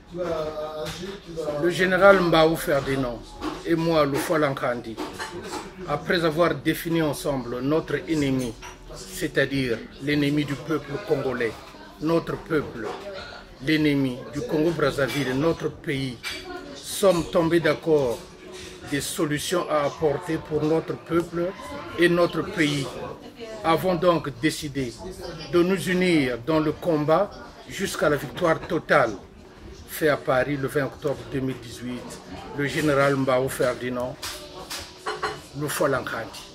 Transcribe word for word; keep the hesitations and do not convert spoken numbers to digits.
Le général Mbaou Ferdinand et moi, Lufwa Lankandi, après avoir défini ensemble notre ennemi, c'est-à-dire l'ennemi du peuple congolais, notre peuple, l'ennemi du Congo-Brazzaville, notre pays, sommes tombés d'accord des solutions à apporter pour notre peuple et notre pays. Avons donc décidé de nous unir dans le combat jusqu'à la victoire totale. Fait à Paris le vingt octobre deux mille dix-huit, le général Mbaou Ferdinand, Lufwa Lankandi.